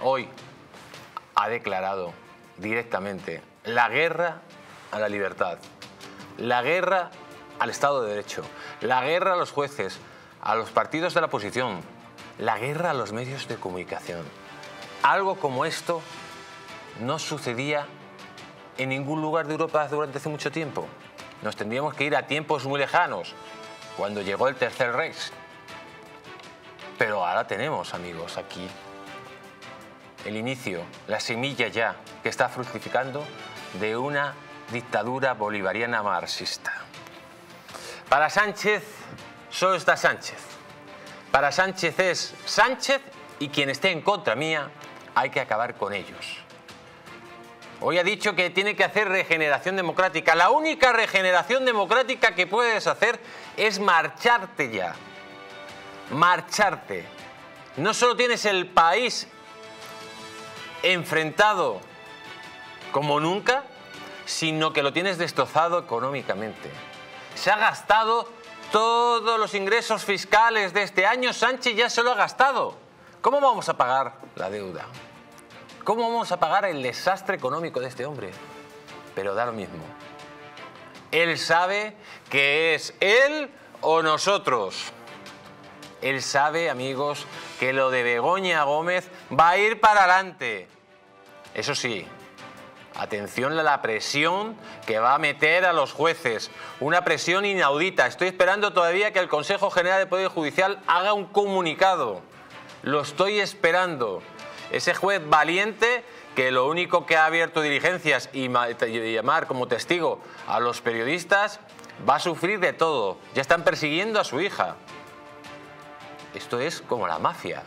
hoy ha declarado directamente la guerra a la libertad, la guerra al Estado de Derecho, la guerra a los jueces, a los partidos de la oposición, la guerra a los medios de comunicación. Algo como esto no sucedía en ningún lugar de Europa durante hace mucho tiempo. Nos tendríamos que ir a tiempos muy lejanos, cuando llegó el Tercer Reich. Pero ahora tenemos, amigos, aquí el inicio, la semilla ya que está fructificando de una dictadura bolivariana marxista. Para Sánchez solo está Sánchez. Para Sánchez es Sánchez y quien esté en contra mía hay que acabar con ellos. Hoy ha dicho que tiene que hacer regeneración democrática. La única regeneración democrática que puedes hacer es marcharte ya. Marcharte. No solo tienes el país enfrentado como nunca, sino que lo tienes destrozado económicamente. Se ha gastado todos los ingresos fiscales de este año. Sánchez ya se lo ha gastado. ¿Cómo vamos a pagar la deuda? ¿Cómo vamos a pagar el desastre económico de este hombre? Pero da lo mismo. Él sabe que es él o nosotros. Él sabe, amigos, que lo de Begoña Gómez va a ir para adelante. Eso sí, atención a la presión que va a meter a los jueces. Una presión inaudita. Estoy esperando todavía que el Consejo General del Poder Judicial haga un comunicado. Lo estoy esperando. Ese juez valiente que lo único que ha abierto diligencias y llamar como testigo a los periodistas va a sufrir de todo. Ya están persiguiendo a su hija. Esto es como la mafia.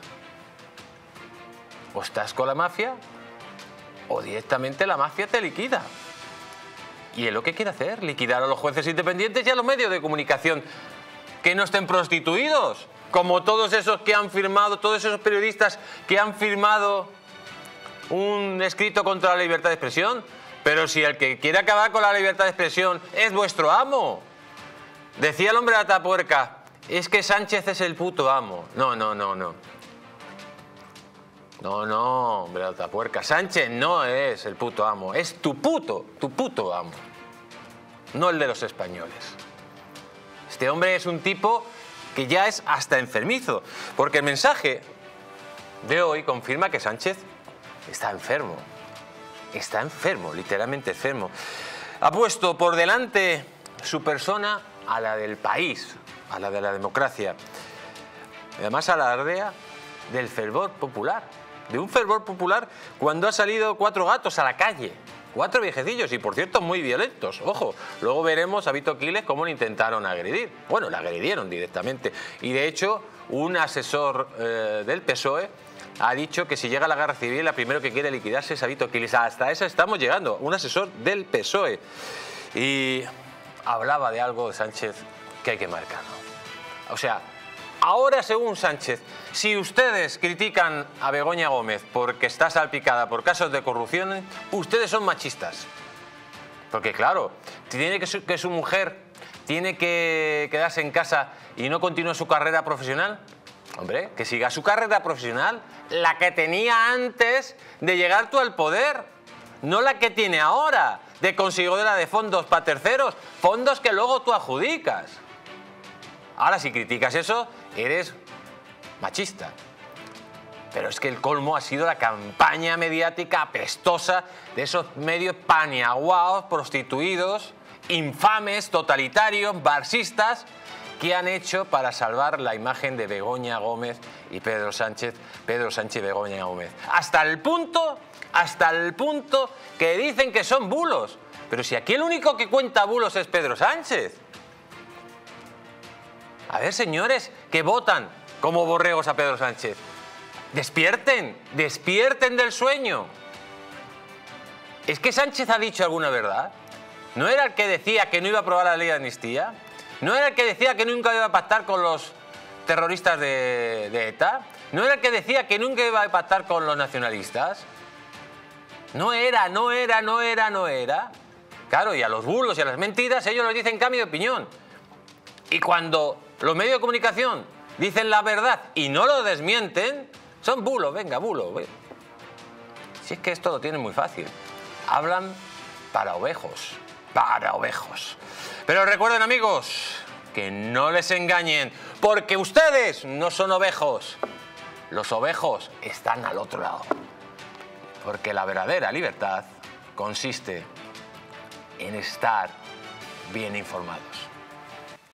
O estás con la mafia o directamente la mafia te liquida. Y es lo que quiere hacer, liquidar a los jueces independientes y a los medios de comunicación que no estén prostituidos. Como todos esos que han firmado, todos esos periodistas que han firmado un escrito contra la libertad de expresión. Pero si el que quiere acabar con la libertad de expresión es vuestro amo. Decía el hombre de Atapuerca, es que Sánchez es el puto amo. No. No, hombre de Atapuerca. Sánchez no es el puto amo, es tu puto amo. No el de los españoles. Este hombre es un tipo que ya es hasta enfermizo, porque el mensaje de hoy confirma que Sánchez está enfermo, literalmente enfermo. Ha puesto por delante su persona a la del país, a la de la democracia. Además alardea del fervor popular, de un fervor popular cuando ha salido 4 gatos a la calle. 4 viejecillos y, por cierto, muy violentos. Ojo, luego veremos a Vito Quiles cómo lo intentaron agredir. Bueno, le agredieron directamente. Y, de hecho, un asesor del PSOE ha dicho que si llega la guerra civil, la primero que quiere liquidarse es a Vito Quiles. Hasta eso estamos llegando. Un asesor del PSOE. Y hablaba de algo de Sánchez que hay que marcar, ¿no? O sea, ahora, según Sánchez, si ustedes critican a Begoña Gómez porque está salpicada por casos de corrupción, ustedes son machistas. Porque claro, tiene que su mujer tiene que quedarse en casa y no continúa su carrera profesional. Hombre, que siga su carrera profesional, la que tenía antes de llegar tú al poder, no la que tiene ahora, de conseguidora de fondos para terceros, fondos que luego tú adjudicas. Ahora, si criticas eso, eres machista. Pero es que el colmo ha sido la campaña mediática apestosa de esos medios paniaguados, prostituidos, infames, totalitarios, marxistas, que han hecho para salvar la imagen de Begoña Gómez y Pedro Sánchez y Begoña Gómez. Hasta el punto que dicen que son bulos. Pero si aquí el único que cuenta bulos es Pedro Sánchez. A ver, señores, que votan como borregos a Pedro Sánchez. Despierten del sueño. ¿Es que Sánchez ha dicho alguna verdad? ¿No era el que decía que no iba a aprobar la ley de amnistía? ¿No era el que decía que nunca iba a pactar con los terroristas de ETA? ¿No era el que decía que nunca iba a pactar con los nacionalistas? No era. Claro, y a los bulos y a las mentiras ellos les dicen cambio de opinión. Y cuando los medios de comunicación dicen la verdad y no lo desmienten, son bulos, venga, bulo. Si es que esto lo tienen muy fácil. Hablan para ovejos. Para ovejos. Pero recuerden, amigos, que no les engañen, porque ustedes no son ovejos. Los ovejos están al otro lado. Porque la verdadera libertad consiste en estar bien informados.